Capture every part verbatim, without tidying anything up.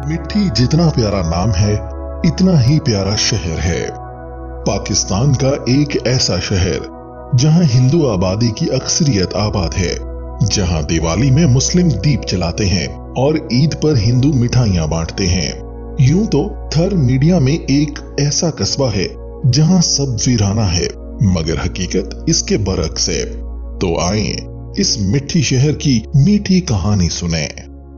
मिट्टी जितना प्यारा नाम है, इतना ही प्यारा शहर है। पाकिस्तान का एक ऐसा शहर जहां हिंदू आबादी की अक्सरियत आबाद है, जहां दिवाली में मुस्लिम दीप जलाते हैं और ईद पर हिंदू मिठाइयां बांटते हैं। यूं तो थर मीडिया में एक ऐसा कस्बा है जहां सब वीराना है, मगर हकीकत इसके बरक्स है। तो आए इस मिट्टी शहर की मीठी कहानी सुने।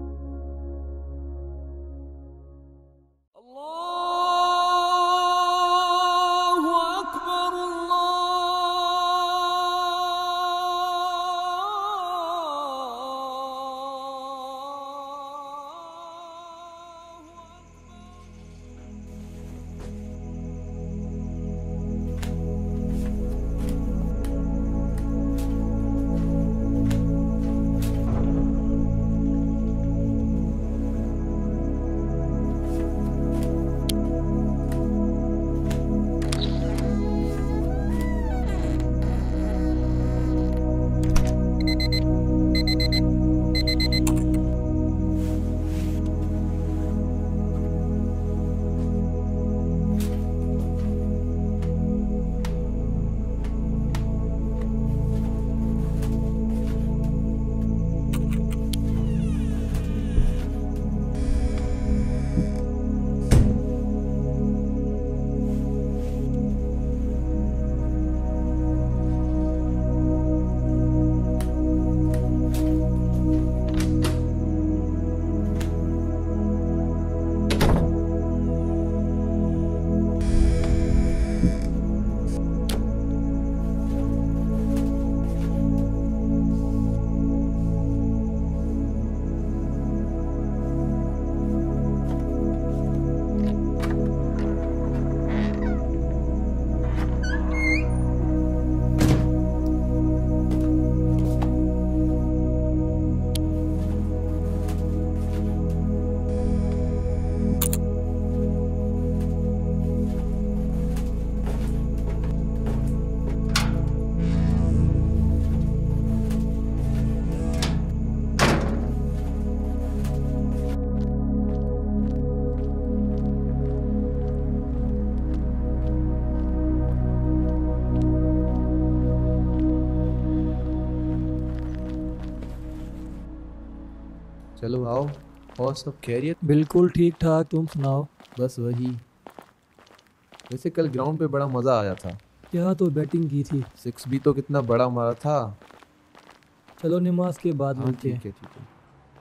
चलो आओ। और सब खैरियत? बिल्कुल ठीक ठाक, तुम सुनाओ। बस वही। वैसे कल ग्राउंड पे बड़ा मज़ा आया था। क्या तो बैटिंग की थी। सिक्स भी तो कितना बड़ा मारा था। चलो नमाज के बाद हाँ मिलते हैं। ठीक है ठीक है।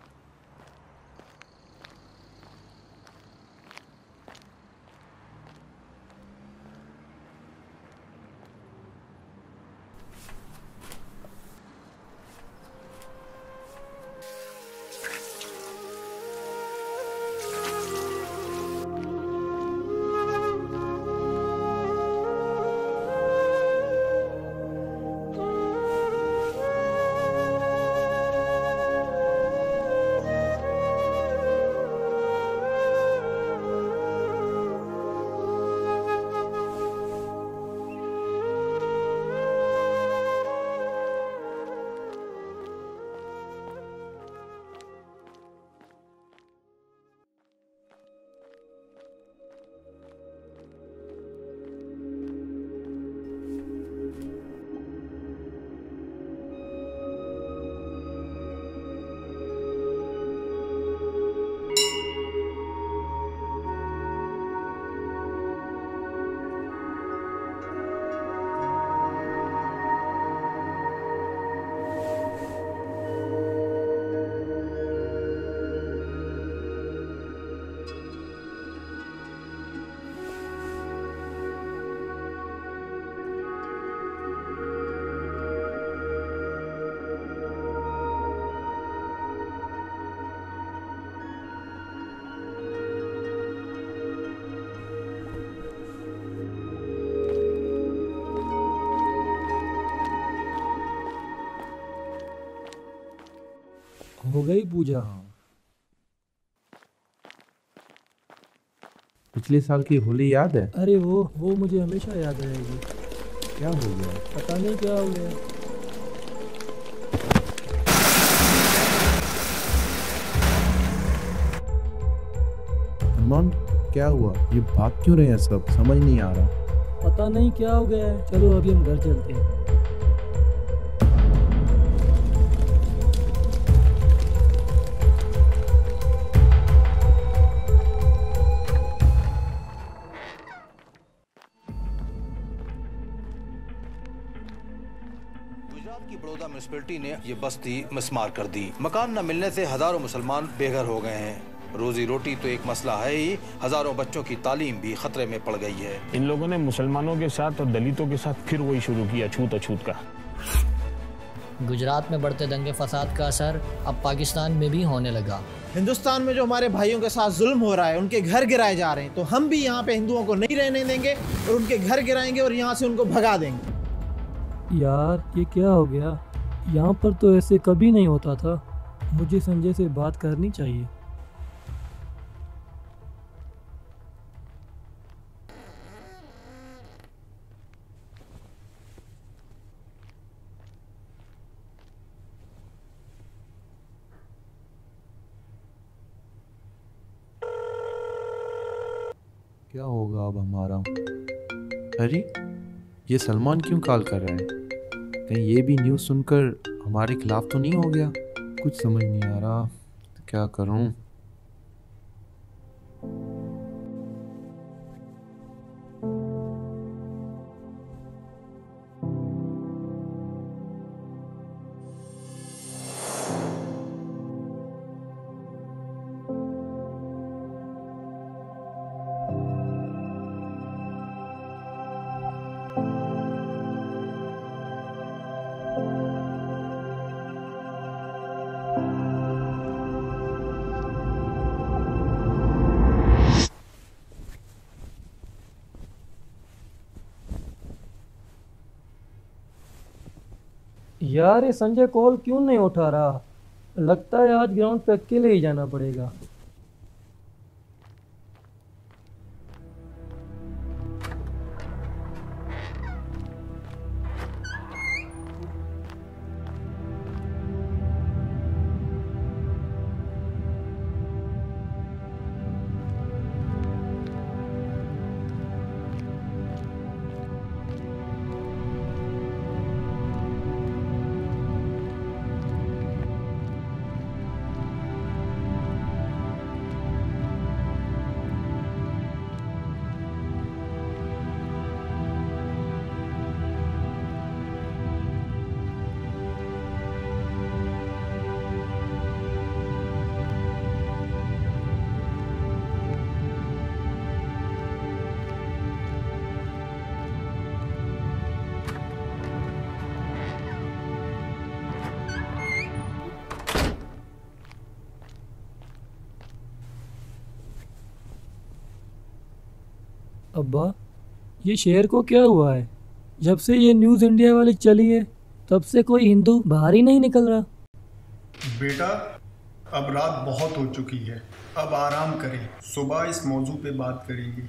हो गई पूजा? पिछले साल की होली याद है? अरे वो वो मुझे हमेशा याद रहेगी। क्या हो गया? पता नहीं क्या हो गया। सलमान क्या हुआ? ये भाग क्यों रहे हैं सब? समझ नहीं आ रहा। पता नहीं क्या हो गया है। चलो अभी हम घर चलते हैं। गुजरात की बड़ौदा म्यूनिसिपैलिटी ने ये बस्ती मिसमार कर दी। मकान न मिलने से हजारों मुसलमान बेघर हो गए हैं। रोजी रोटी तो एक मसला है ही, हजारों बच्चों की तालीम भी खतरे में पड़ गई है। इन लोगों ने मुसलमानों के साथ और दलितों के साथ फिर वही शुरू किया, छूत अछूत का। गुजरात में बढ़ते दंगे फसाद का असर अब पाकिस्तान में भी होने लगा। हिंदुस्तान में जो हमारे भाइयों के साथ जुल्म हो रहा है, उनके घर गिराए जा रहे हैं, तो हम भी यहाँ पे हिंदुओं को नहीं रहने देंगे और उनके घर गिराएंगे और यहाँ से उनको भगा देंगे। यार ये क्या हो गया? यहाँ पर तो ऐसे कभी नहीं होता था। मुझे संजय से बात करनी चाहिए। क्या होगा अब हमारा? अरे ये सलमान क्यों कॉल कर रहा है? कहीं ये भी न्यूज़ सुनकर हमारे खिलाफ तो नहीं हो गया? कुछ समझ नहीं आ रहा, तो क्या करूं? यार ये संजय कॉल क्यों नहीं उठा रहा? लगता है आज ग्राउंड पे अकेले ही जाना पड़ेगा। अब्बा ये शेर को क्या हुआ है? जब से ये न्यूज़ इंडिया वाली चली है तब से कोई हिंदू बाहर ही नहीं निकल रहा। बेटा अब रात बहुत हो चुकी है, अब आराम करें, सुबह इस मौजू पे बात करेंगे।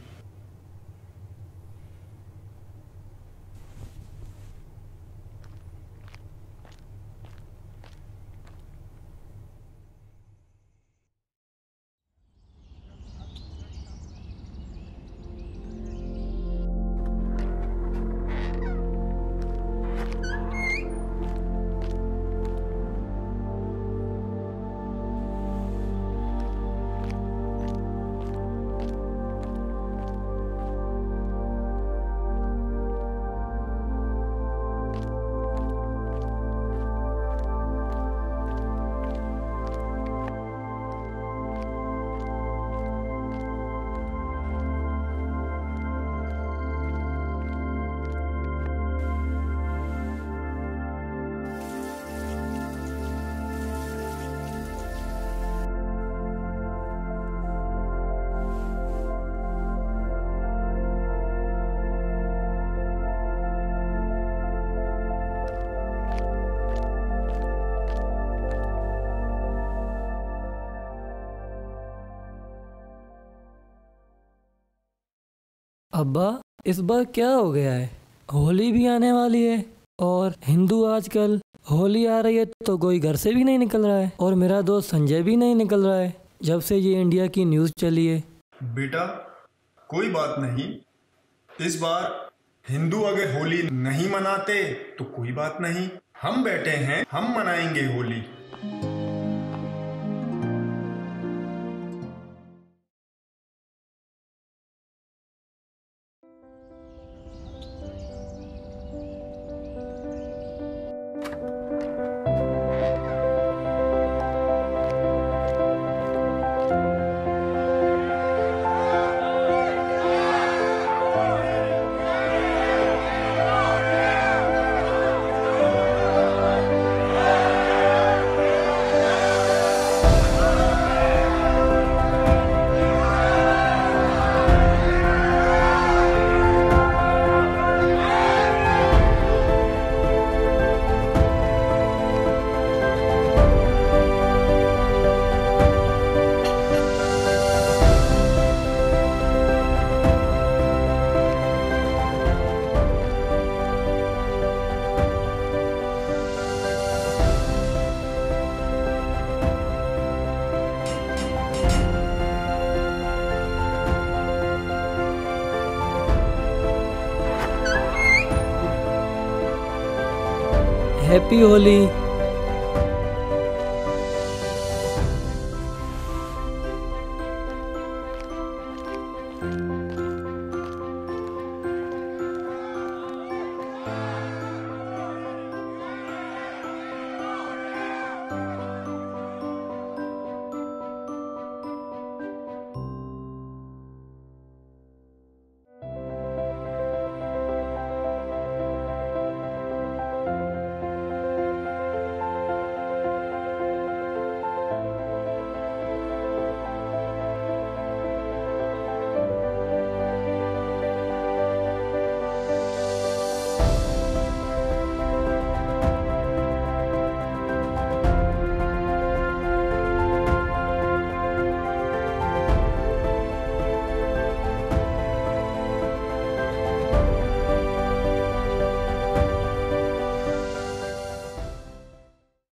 अब्बा इस बार क्या हो गया है? होली भी आने वाली है और हिंदू आजकल होली आ रही है तो कोई घर से भी नहीं निकल रहा है और मेरा दोस्त संजय भी नहीं निकल रहा है जब से ये इंडिया की न्यूज़ चली है। बेटा कोई बात नहीं, इस बार हिंदू अगर होली नहीं मनाते तो कोई बात नहीं, हम बैठे हैं, हम मनाएंगे होली। हैप्पी होली।